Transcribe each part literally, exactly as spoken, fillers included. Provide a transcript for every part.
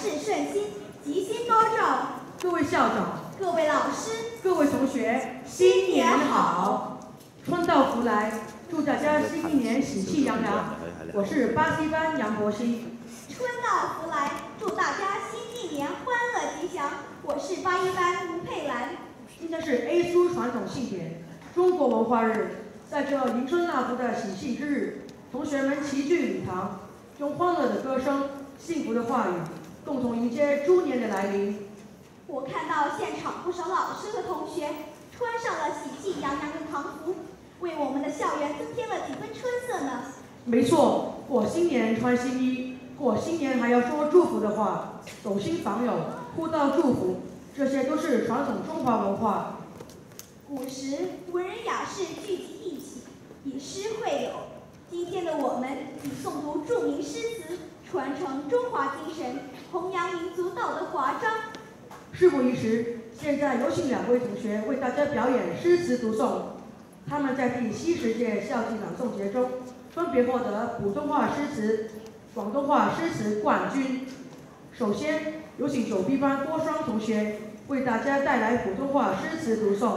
事顺心，吉星高照。 各位校长、 各位老师、 各位同学，新年好！春到福来，祝大家新一年喜气洋洋。我是巴西班杨博熙。 春到福来，祝大家新一年欢乐吉祥。我是八一班吴佩兰。 今天是 A 苏传统庆典，中国文化日。在这迎春纳福的喜庆之日，同学们齐聚礼堂，用欢乐的歌声、幸福的话语，共同迎接猪年的来临。 我看到现场不少老师和同学穿上了喜气洋洋的唐服，为我们的校园增添了几分春色呢。 没错，过新年穿新衣，过新年还要说祝福的话，走亲访友，互道祝福，这些都是传统中华文化。 古时文人雅士聚集一起，以诗会友。今天的我们以诵读著名诗词，传承中华精神，弘扬民族道德华章。 事不宜迟，现在有请两位同学为大家表演诗词读诵。他们在第七十届校际朗诵节中，分别获得普通话诗词、广东话诗词冠军。首先，有请九 B 班郭双同学为大家带来普通话诗词读诵。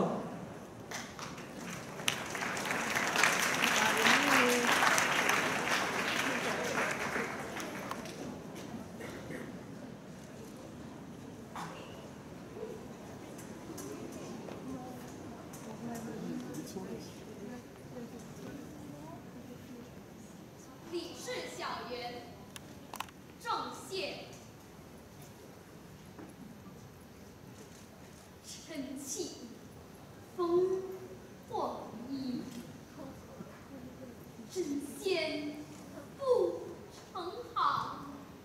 李氏小园，郑燮。晨气风或衣，针线不成行。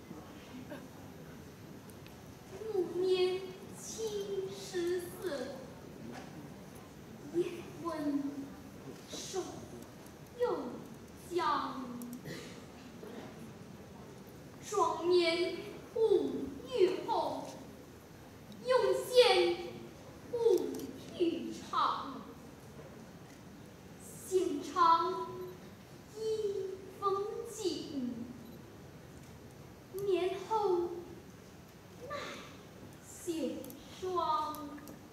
暮年青时色，夜闻手又将。双面舞玉后，用线舞玉场。现场一风景，年后奈雪霜。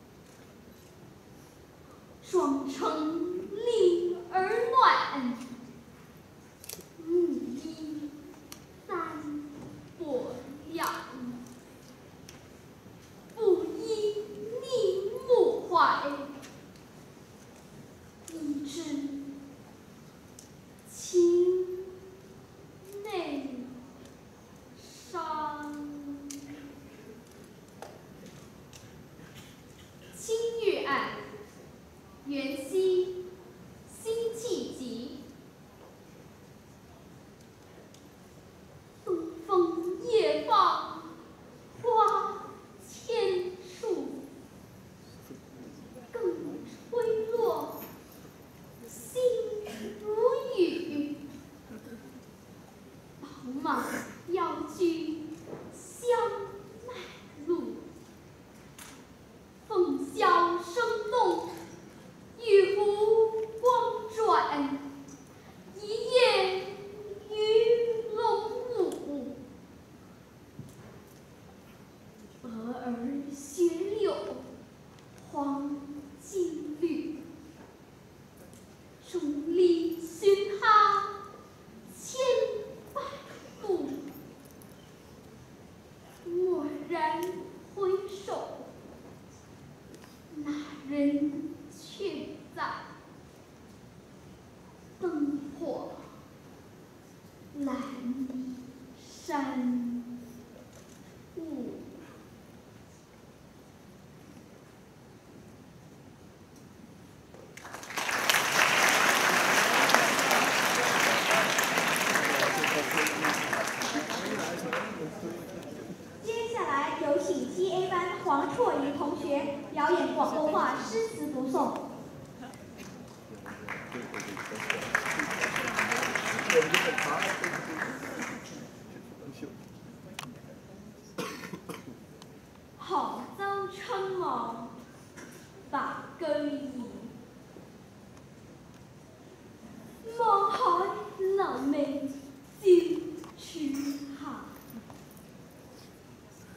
双城令儿暖，木衣三薄凉。不依凝目怀，一指情内伤。青玉案，元夕，辛弃疾。东风夜放花千树，更吹落星如雨。宝马要去香奈路，凤箫声动，玉壶光转。一夜鱼龙舞，蛾儿雪柳黄金缕。众里寻他千百度，蓦然回首，那人却在灯火阑珊处。 接下来有请七 A 班黄绰仪同学表演广东话诗词读诵。杭州春望白居易，望海楼明照处下。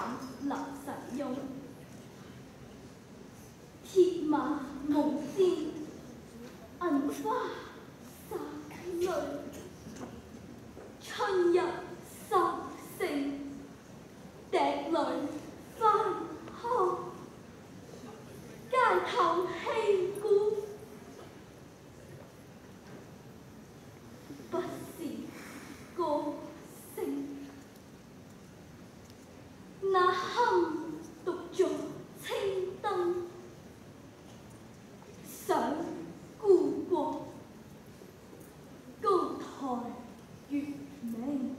上立神翁，铁马蒙尖，银花洒泪，春日收成，笛里翻开，街头戏鼓，不是歌声。那堪独坐青灯，想故国，高台月明，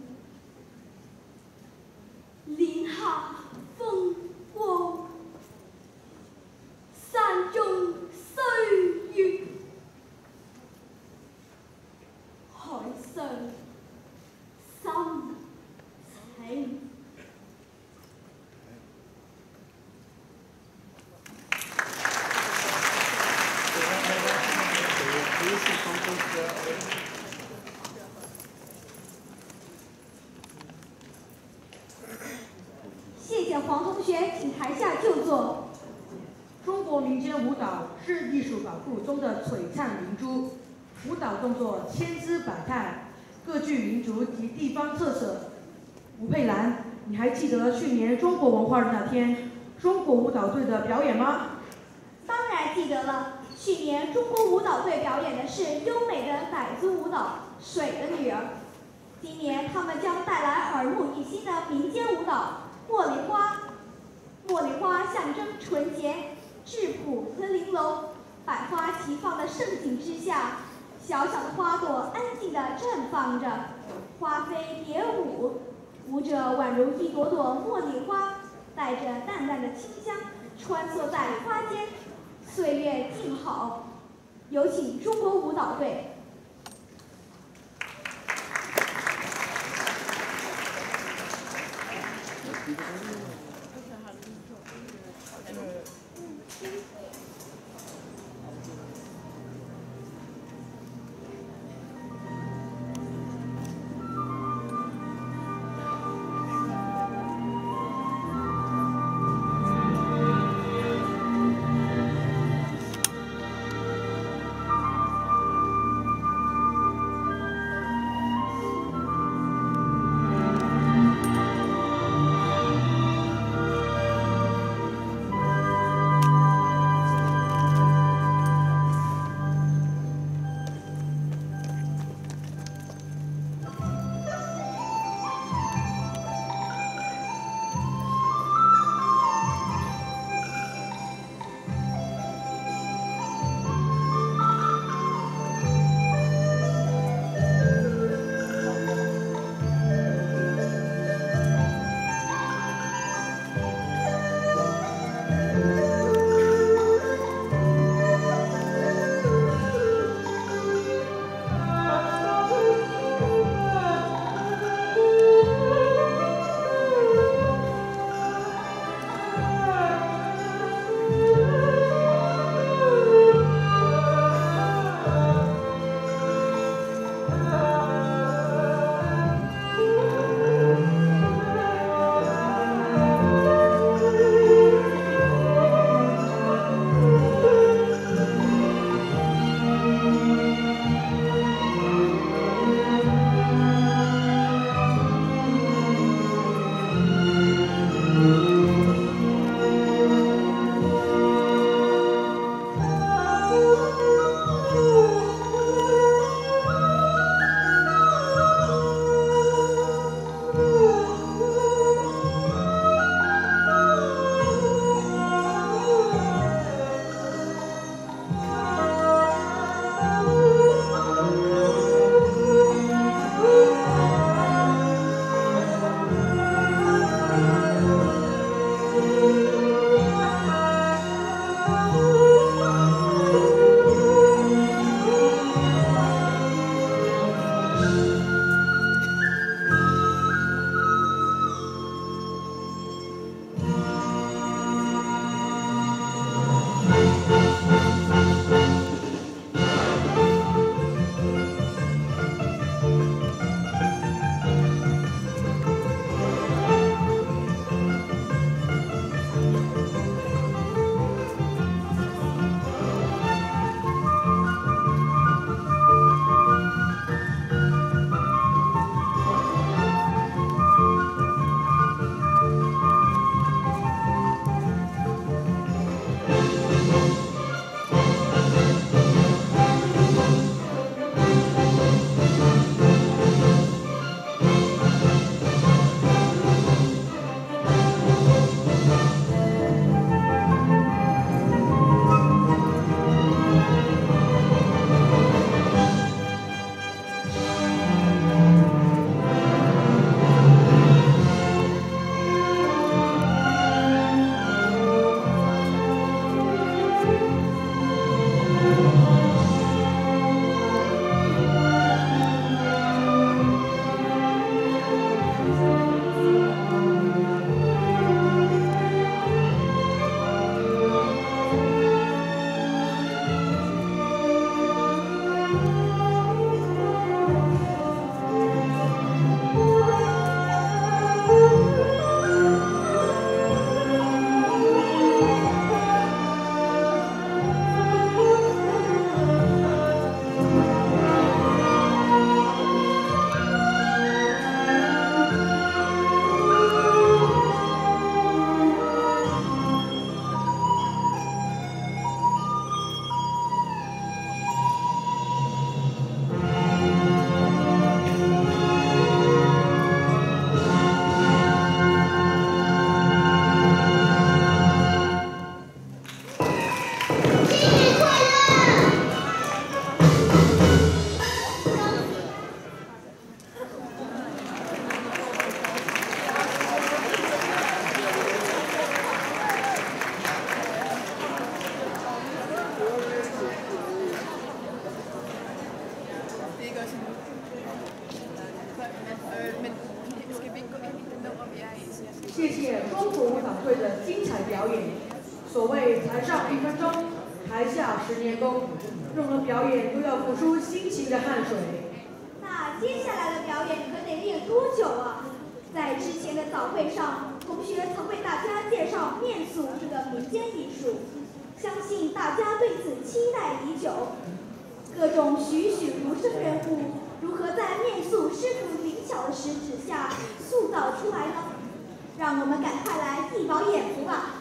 帘下风光，山中岁月，海上心情。 谢谢黄同学，请台下就坐。 中国民间舞蹈是艺术宝库中的璀璨明珠，舞蹈动作千姿百态，各具民族及地方特色。吴佩兰，你还记得去年中国文化日那天中国舞蹈队的表演吗？ 当然记得了，去年中国舞蹈队表演的是优美的傣族舞蹈《水的女儿》，今年他们将带来耳目一新的民间舞蹈《茉莉花》。茉莉花象征纯洁、质朴和玲珑，百花齐放的盛景之下，小小的花朵安静地绽放着，花飞蝶舞，舞者宛如一朵朵茉莉花，带着淡淡的清香，穿梭在花间，岁月静好。有请中国舞蹈队。 风土舞蹈队的精彩表演。所谓台上一分钟，台下十年功，任何表演都要付出辛勤的汗水。 那接下来的表演可得练多久啊？在之前的早会上，同学曾为大家介绍面塑这个民间艺术，相信大家对此期待已久。各种栩栩如生人物，如何在面塑师傅灵巧的食指下塑造出来呢？让我们赶快来一饱眼福吧！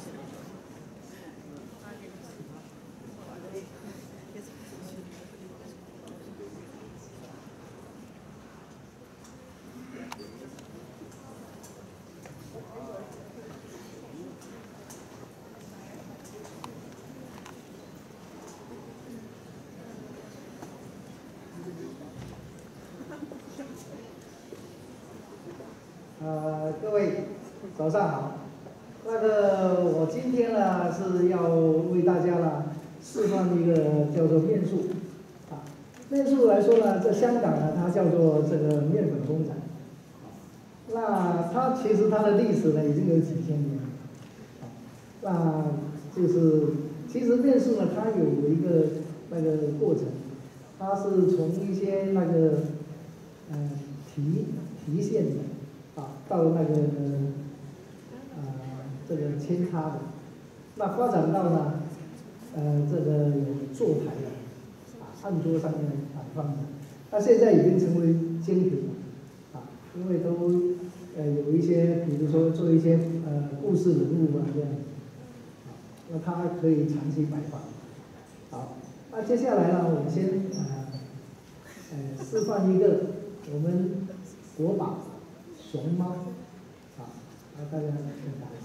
呃，各位早上好。那个，我今天呢是要为大家呢示范一个叫做面塑。啊，面塑来说呢，在香港呢，它叫做这个面粉工厂。那它其实它的历史呢已经有几千年了。那就是其实面塑呢，它有一个那个过程，它是从一些那个嗯提提线的。啊，到那个呃这个扦插的，那发展到呢呃这个有坐台的，啊案桌上面摆放的，那现在已经成为精品了，啊，因为都呃有一些比如说做一些呃故事人物啊这样，啊，那它可以长期摆放。好，那接下来呢，我们先呃呃示范一个我们国宝。熊猫，好，然后大家来看看。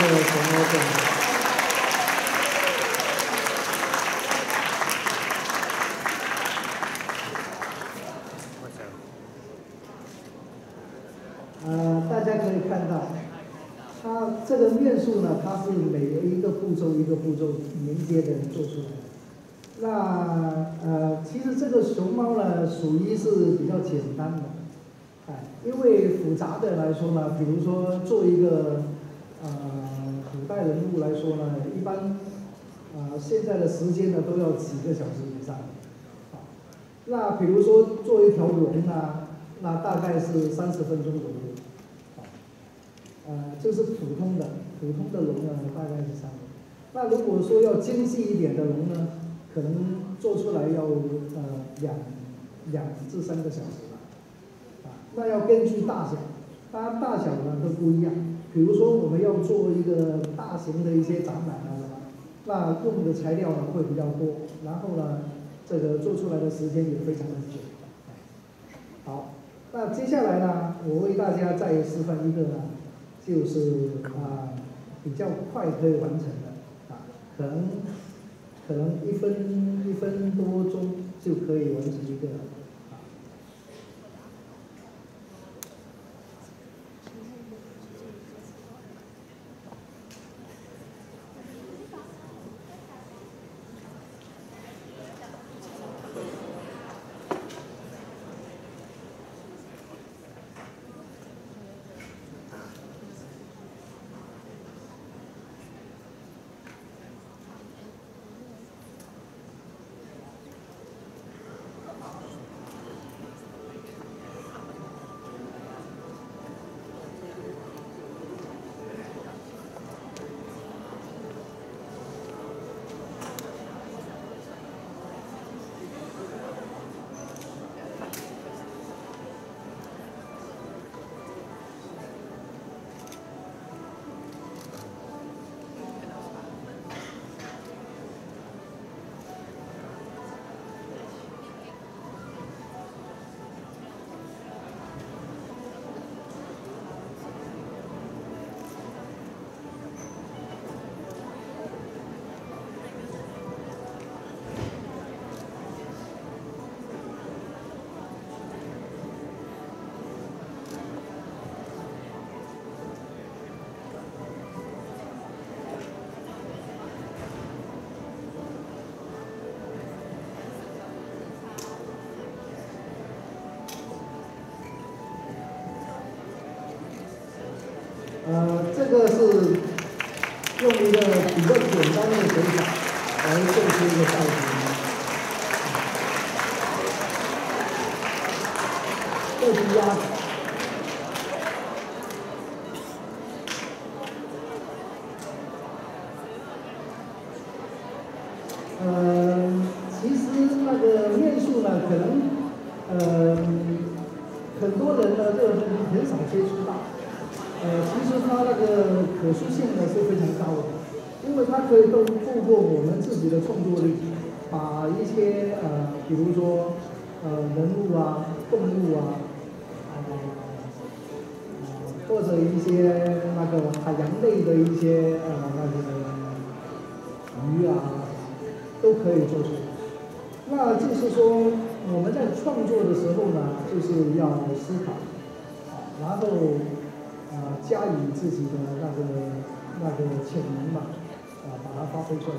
熊猫过来。呃，大家可以看到，它这个面数呢，它是每一个步骤一个步骤连接的做出来的。那呃，其实这个熊猫呢，属于是比较简单的，哎，因为复杂的来说呢，比如说做一个呃古代人物来说呢，一般啊、呃、现在的时间呢都要几个小时以上，啊，那比如说做一条龙呢，那大概是三十分钟左右，啊，呃，这是普通的普通的龙呢，大概是三个。那如果说要精细一点的龙呢？可能做出来要呃两两至三个小时吧，啊，那要根据大小，它大小呢都不一样。比如说我们要做一个大型的一些展览啊什么，那用的材料呢会比较多，然后呢这个做出来的时间也非常的久。好，那接下来呢，我为大家再示范一个呢，就是啊比较快可以完成的啊，可能。可能一分一分多钟就可以完成一个，啊。呃，这个是用一个比较简单的手法来做出一个造型，这是鸭子。呃，其实那个面数呢，可能呃很多人呢就很少接触到。呃，其实它那个可塑性呢是非常高的，因为它可以透透过我们自己的创作力，把一些呃，比如说呃人物啊、动物啊，呃，或者一些那个海洋类的一些呃那个鱼啊，都可以做出来。那就是说我们在创作的时候呢，就是要思考，然后。啊，加以自己的那个那个潜能吧，啊，把它发挥出来。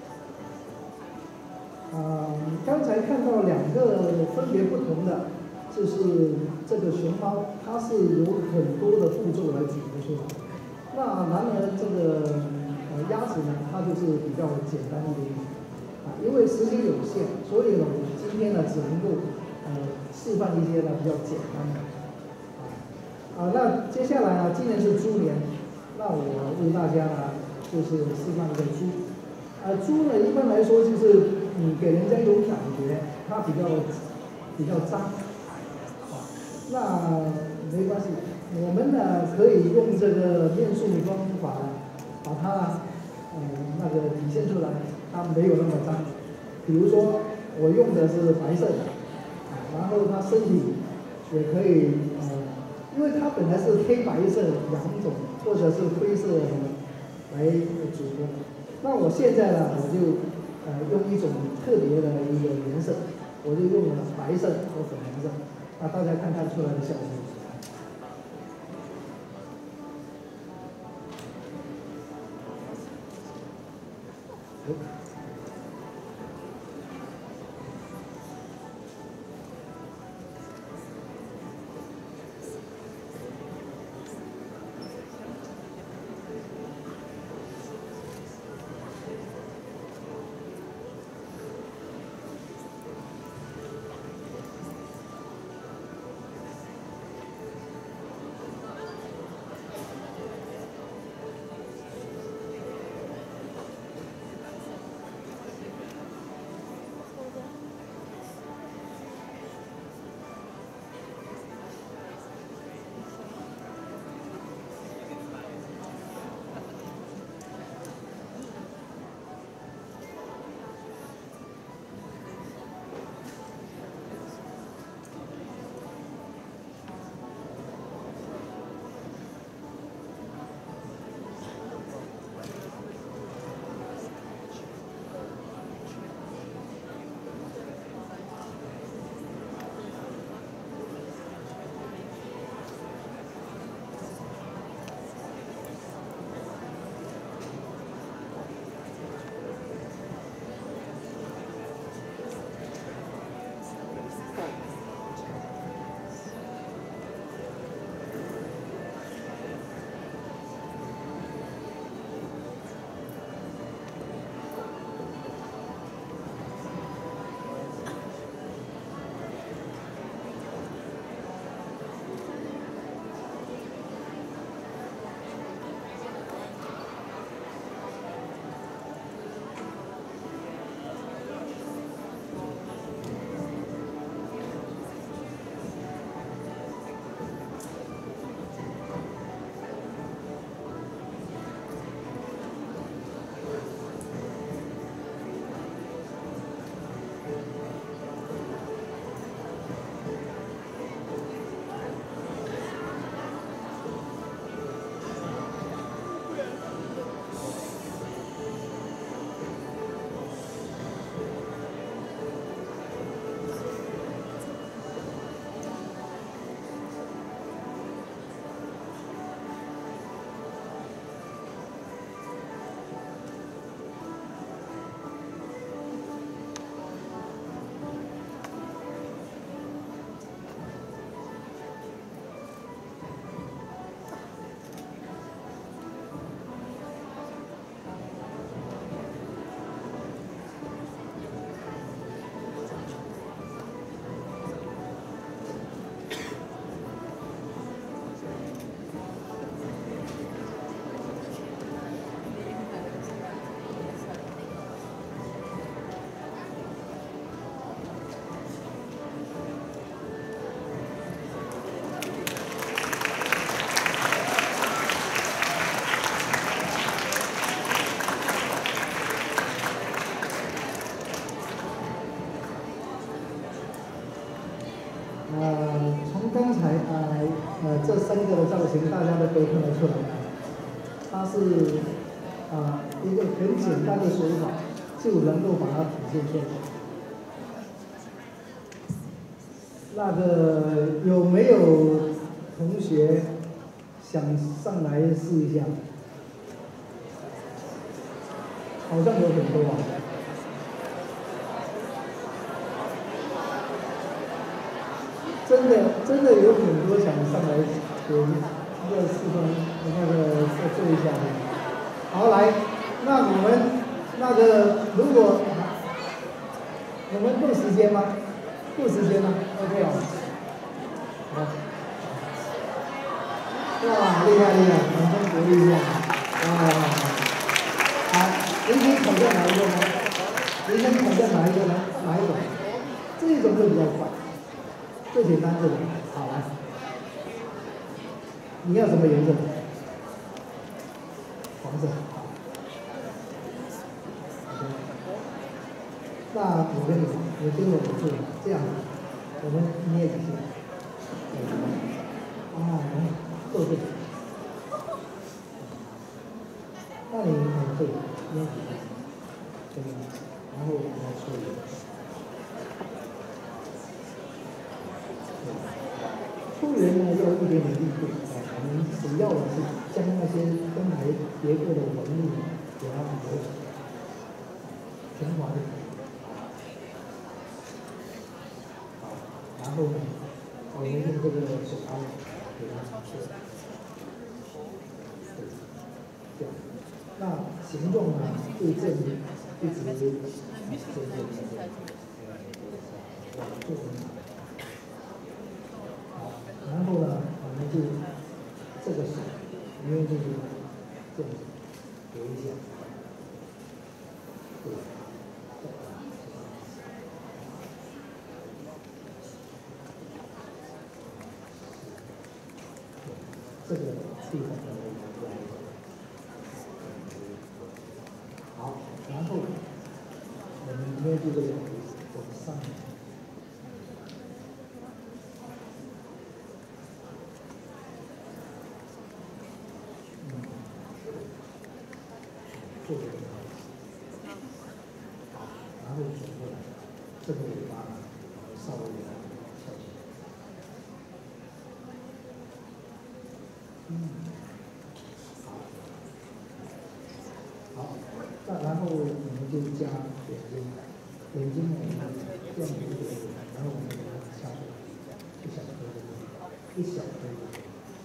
啊，刚才看到两个分别不同的，就是这个熊猫，它是有很多的步骤来组合出来。那然而这个呃鸭子呢，它就是比较简单一点点，啊，因为时间有限，所以呢，我今天呢只能够呃示范一些呢比较简单的。啊，那接下来呢，今年是猪年，那我为大家呢，就是示范一个猪。啊，猪呢一般来说就是嗯，给人家有感觉，它比较比较脏，啊，那没关系，我们呢可以用这个面塑方法呢，把它嗯那个体现出来，它没有那么脏。比如说我用的是白色的，啊，然后它身体也可以呃。因为它本来是黑白色两种，或者是灰色什么， 来组合。那我现在呢，我就呃用一种特别的一个颜色，我就用了白色和粉红色，那大家看看出来的效果。呃，从刚才呃呃这三个的造型，大家都可以看得出来，它是啊、呃、一个很简单的手法，就能够把它体现出来。那个有没有同学想上来试一下？好像有很多啊。真的真的有很多想上来给这个示范那个做一下的。好，来，那我们那个如果我们够时间吗？够时间吗 ？OK 哦。好。哇，厉害厉害，掌声鼓励一下。啊，好，您先挑战哪一个呢？您先挑战哪一个呢？哪一种？这一种会比较快。最简单这种，好来，你要什么颜色？黄色，好。OK。那我跟你，你跟着我做，这样，我们捏几下。啊，来，够这个。 那你很可以捏几个，这个，然后来处理。出圆呢要一点点力度啊，我们主要的是将那些分排结构的纹路给它磨平，平滑的。好，然后呢，我们用这个手刀给它擦出来。这样，那形状呢对正一直这个往右拿。好，然后呢，我们就这个手，因为这个这样留一下，对，这个地方呢，好，然后我们捏这个往上。这个好，然后转过来，这个尾巴稍微给它翘起来。嗯，好，好，那然后我们就加眼睛，眼睛呢这样一个，然后我们给它下去，一小颗的，一小颗的。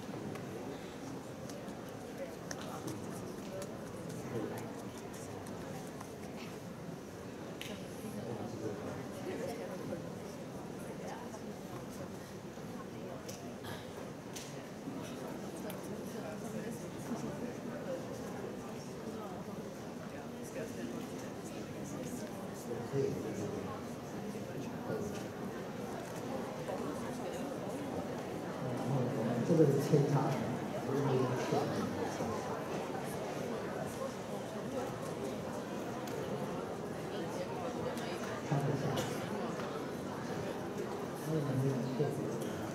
这个是扦插的，这个是小的。插一下，还有没有切子？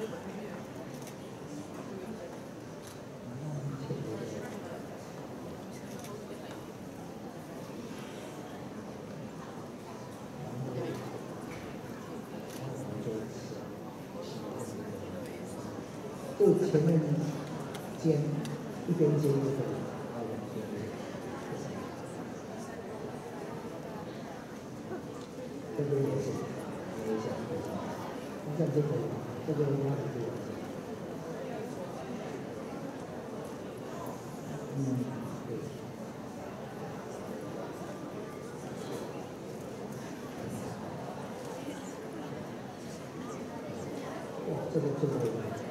切子。就前面尖，一边尖就可以，然后两边这边也是，捏一下，这样就可以了。这个压力就完成。嗯，对。哇，这个这个。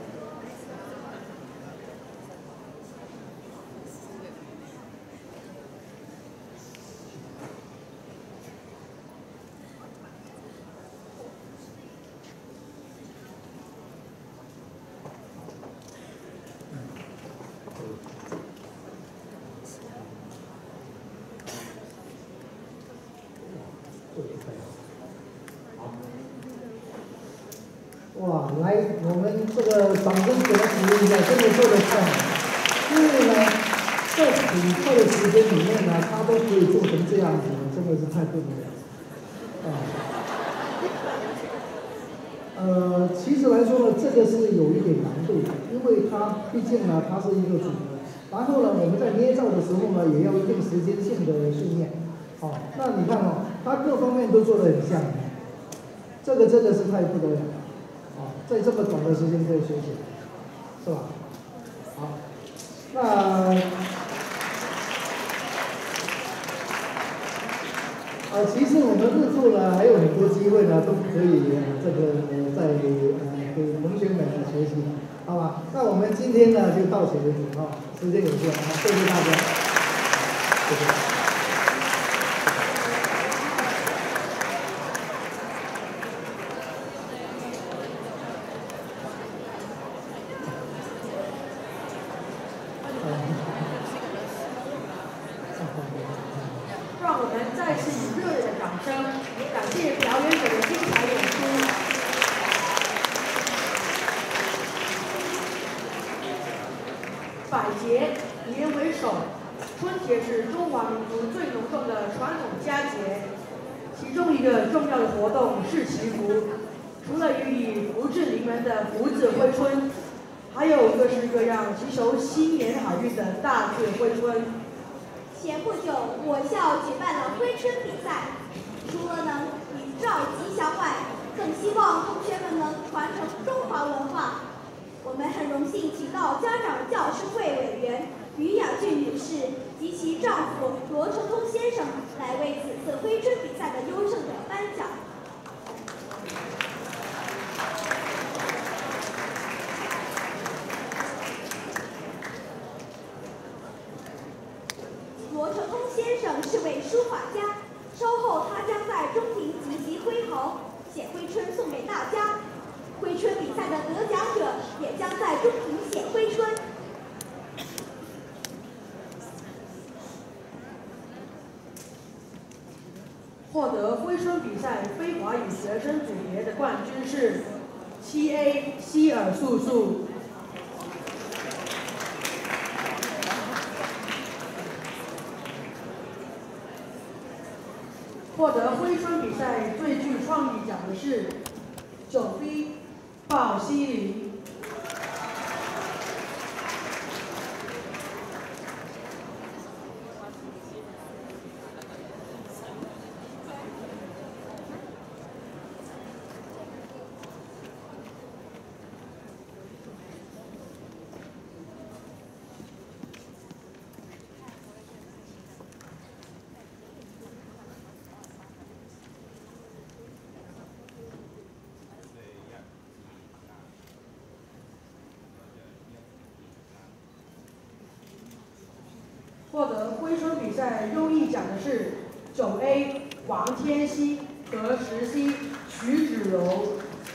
哇，来，我们这个掌声给他鼓励一下，真的做得太好。因为呢，在很快的时间里面呢，他都可以做成这样子，真的是太不得了。啊，呃，其实来说呢，这个是有一点难度的，因为它毕竟呢，它是一个组合。然后呢，我们在捏造的时候呢，也要一定时间性的训练。好、哦，那你看哦，它各方面都做得很像，这个真的是太不得了。在这么短的时间可以学起来，是吧？好，那呃，其实我们日后呢还有很多机会呢，都可以呃这个呃在呃给同学们呢学习，好吧？那我们今天呢就到此为止啊，时间有限，好，谢谢大家，谢谢。 让我们再次以热烈的掌声，感谢表演者的精彩演出。百节，以人为首， 春节是中华民族最浓重的传统佳节，其中一个重要的活动是祈福。除了予以福至临门的福字挥春，还有各式各样祈求新年好运的大字挥春。 前不久，我校举办了挥春比赛，除了能与召吉祥外，更希望同学们能传承中华文化。我们很荣幸请到家长教师会委员于雅俊女士及其丈夫罗成通先生来为此次挥春比赛的优胜者颁奖。罗成通先生是位书法家，稍后他将在中庭集集挥毫，写挥春送给大家。挥春比赛的得奖者也将在中庭写挥春。 获得挥春比赛非华语学生组别的冠军是七 A 希尔素素。获得挥春比赛最具创意奖的是九 B 鲍西林。获得挥春比赛优异奖的是九 A 王天熙、何石溪、徐芷柔。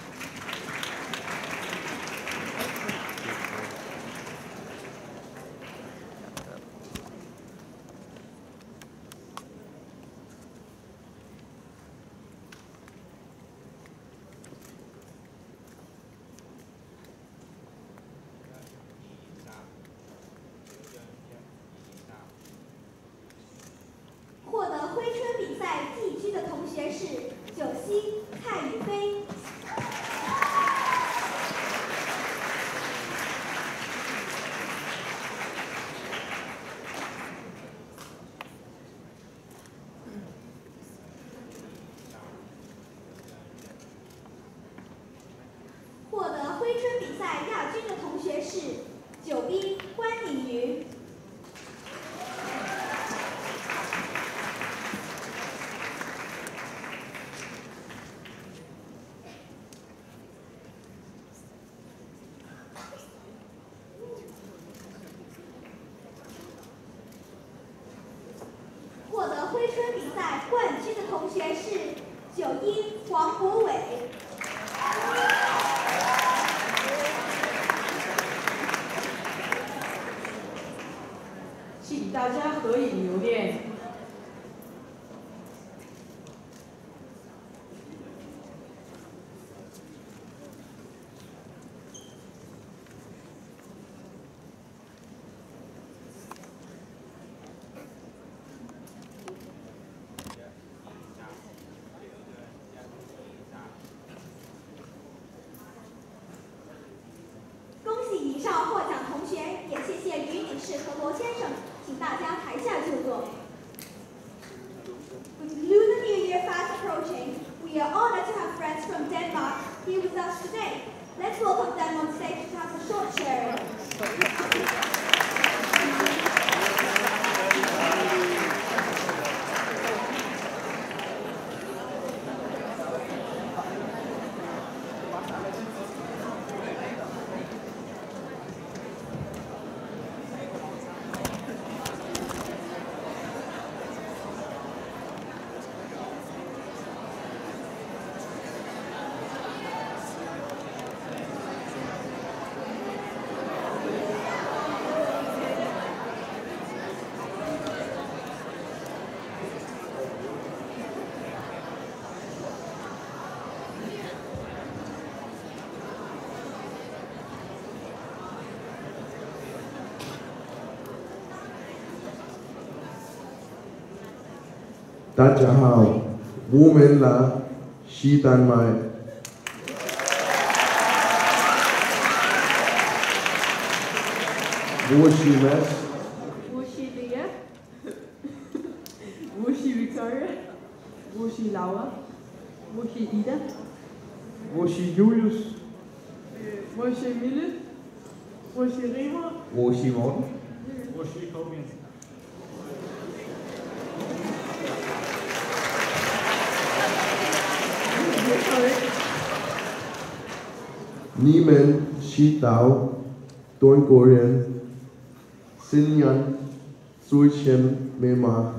获得挥春比赛季军的同学是九溪蔡宇飞。获得挥春比赛亚军的同学是九一关颖瑜。获得挥春比赛冠军的同学是九一黄国伟。 请大家合影留念。 恭喜以上获奖同学，也谢谢于女士和罗先生，请大家台下就坐。 大家好，我们来西丹麦。我是 Max。 我是 Leah。我是 Victoria。我是 Laura。我是 Ida。 我是 Julius。 我是 Mille。我是 Rima。 我是 Morten。 我是 Corbin。 你们知道中国人新年最前面吗？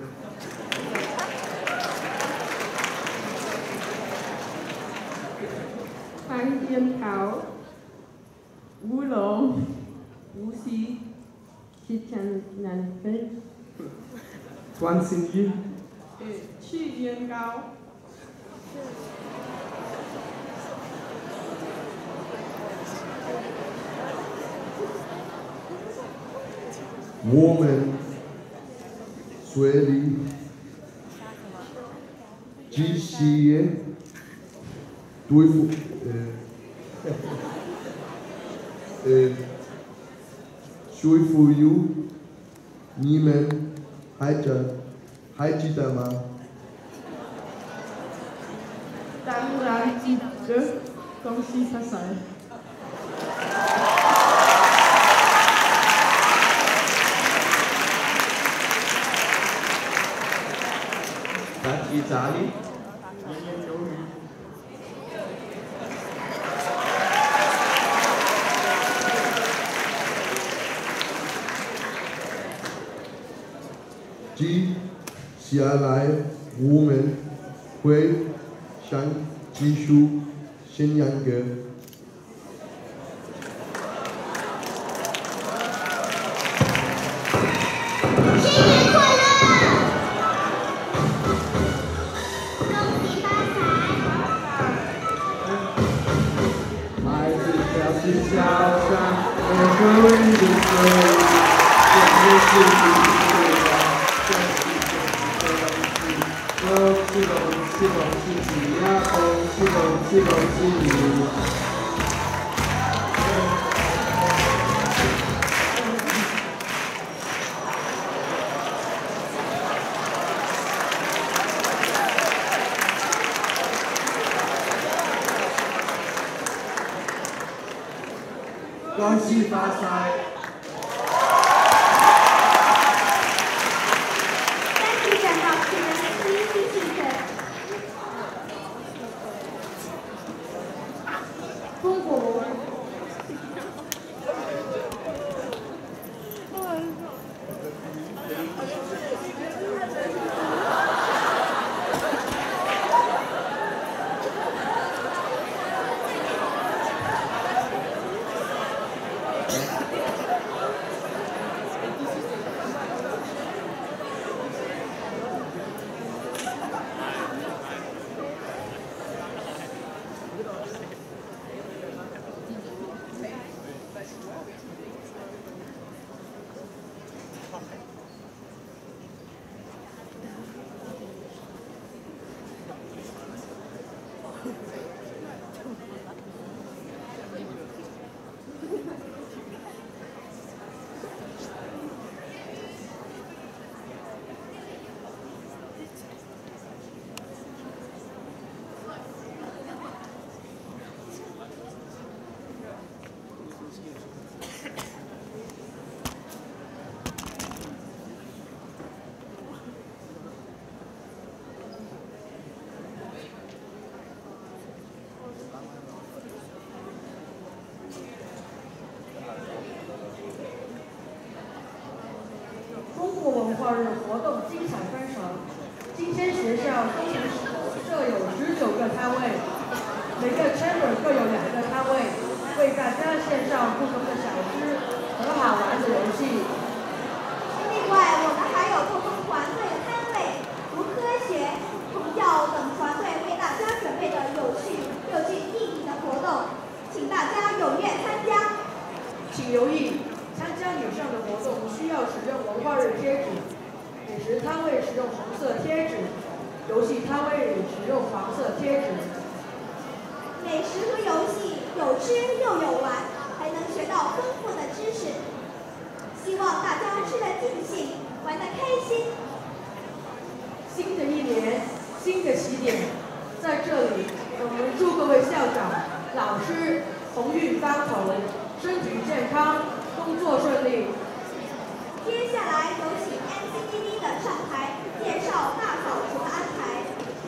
番樱桃、乌龙、无锡、西江南非、 关心玉、 去年糕。 我们水里机器人对付呃呃说服有你们还记还记得吗？ 当然记得，恭喜发财。 在意大利， 年年有余。 接下来我们会唱几首新年歌。 小山，每个人的岁月，也是自己的恭喜恭喜恭喜你呀！恭喜恭喜恭喜你！恭喜发财！ 三级展到是第一期进程。 中国文文化日活动精彩纷呈。今天学校工程设有十九个摊位，每个 chamber 各有两个摊位，为大家献上不同的小吃和好玩的游戏。 另外，我们还有不同团队的摊位，如科学、童教等团队为大家准备的有趣又具意义的活动，请大家踊跃参加。 请留意，参加以上的活动需要使用文化日贴纸。 美食摊位使用红色贴纸，游戏摊位使用黄色贴纸。 美食和游戏有吃又有玩，还能学到丰富的知识。希望大家吃得尽兴，玩得开心。 新的一年，新的起点，在这里，我们祝各位校长、老师鸿运当头，身体健康，工作顺利。 接下来有请 M C D D 的上台介绍大扫除的安排。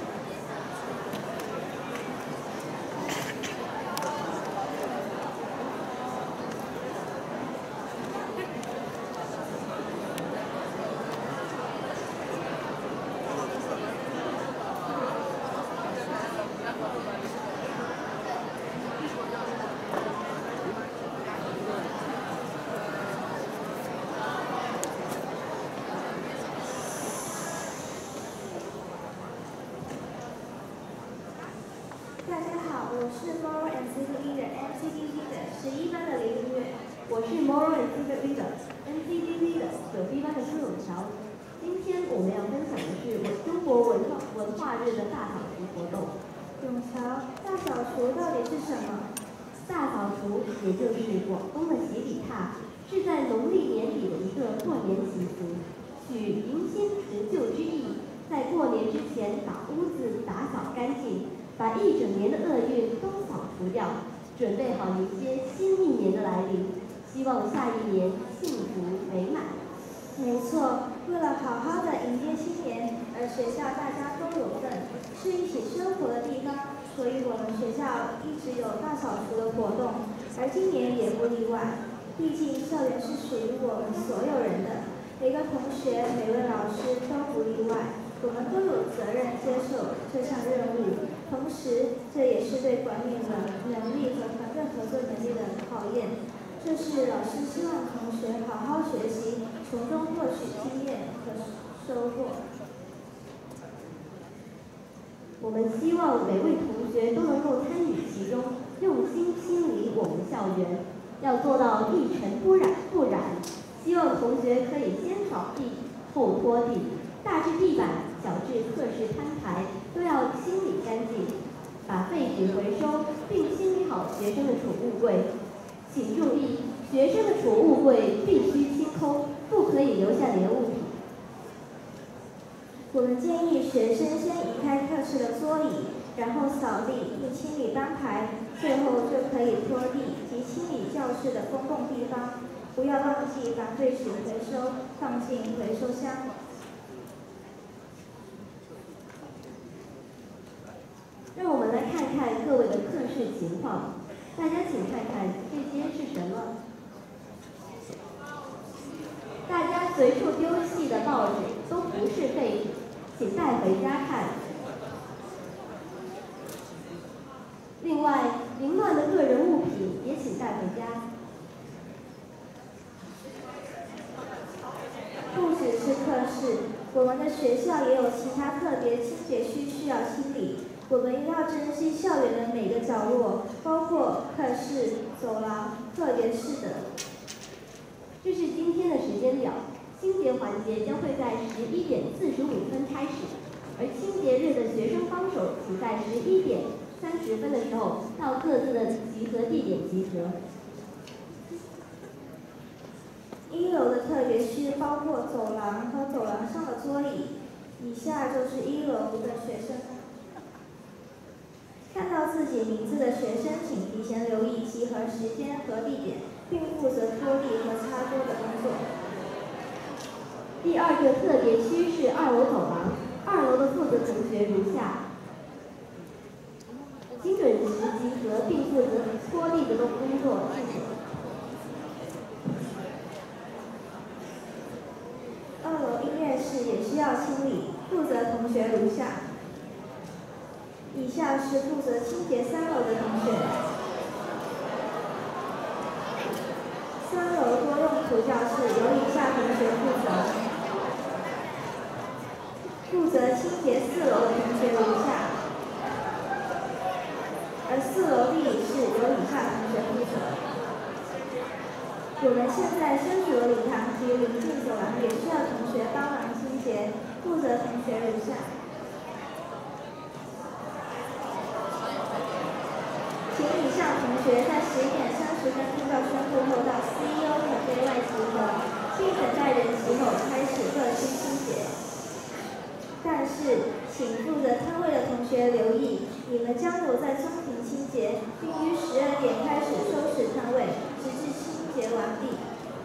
大家好，我是 Moral and Civic Leader M C D D 的十一班的林音乐。 我是 Moral and Civic Leader M C D D 的九 B 班的苏永桥。今天我们要分享的是我中国文化文化日的大扫除活动。 永桥，大扫除到底是什么？ 大扫除也就是广东的洗礼踏，是在农历年底的一个过年习俗，取迎新辞旧之意，在过年之前把屋子打扫干净。把一整年的厄运都扫除掉，准备好迎接新一年的来临，希望下一年幸福美满。 没错，为了好好的迎接新年，而学校大家都有份，是一起生活的地方，所以我们学校一直有大扫除的活动，而今年也不例外。毕竟校园是属于我们所有人的，每个同学、每位老师都不例外，我们都有责任接受这项任务。同时，这也是对管理的能力和团队合作能力的考验。这是老师希望同学好好学习，从中获取经验和收获。 我们希望每位同学都能够参与其中，用心清理我们校园，要做到一尘不染不染。希望同学可以先扫地后拖地，大至地板，小至课室摊台，都要清理干净，把废纸回收，并清理好学生的储物柜。请注意，学生的储物柜必须清空，不可以留下你的物品。 我们建议学生先移开课室的桌椅，然后扫地并清理班牌，最后就可以拖地及清理教室的公共地方。不要忘记把废纸回收，放进回收箱。 让我们来看看各位的课室情况。大家请看看这些是什么？大家随处丢弃的报纸都不是废纸，请带回家看。另外，凌乱的个人物品也请带回家。 不只是课室，我们的学校也有其他特别清洁区需要清理。我们要珍惜校园的每个角落，包括课室、走廊、特别室等。 这是今天的时间表，清洁环节将会在十一点四十五分开始，而清洁日的学生帮手请在十一点三十分的时候到各自的集合地点集合。 一楼的特别区包括走廊和走廊上的桌椅，以下就是一楼的学生。看到自己名字的学生，请提前留意集合时间和地点，并负责拖地和擦桌的工作。 第二个特别区是二楼走廊，二楼的负责同学如下：精准时集合并负责拖地的工作，谢谢。 二楼音乐室也需要清理，负责同学如下。以下是负责清洁三楼的同学。三楼多用途教室由以下同学负责。负责清洁四楼的同学如下。而四楼地理室由以下同学负责。我们现在身处的礼堂及临近走廊也需要同学帮忙清洁。 学如下。请以上同学在十一点三十分听到宣布后到 C E O 可对外集合，并等待人齐后开始个性清洁。但是，请负责摊位的同学留意，你们将留在中庭清洁，并于十二点开始收拾摊位，直至清洁完毕。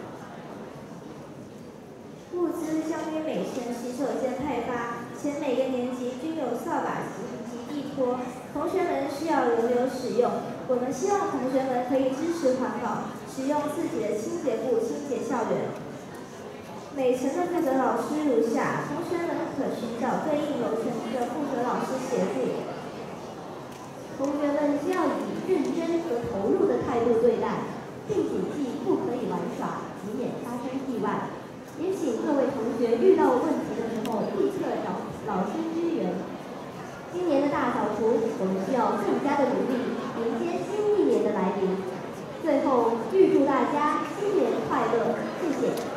物资将于每层洗手间派发，且每个年级均有扫把及及地拖，同学们需要轮流使用。我们希望同学们可以支持环保，使用自己的清洁布清洁校园。每层的负责老师如下，同学们可寻找对应楼层的负责老师协助。同学们需要以认真和投入的态度对待，并谨记不可以玩耍，以免发生意外。也请各位同学遇到问题的时候立刻找老师支援。今年的大扫除，我们需要更加的努力，迎接新一年的来临。最后，预祝大家新年快乐，谢谢。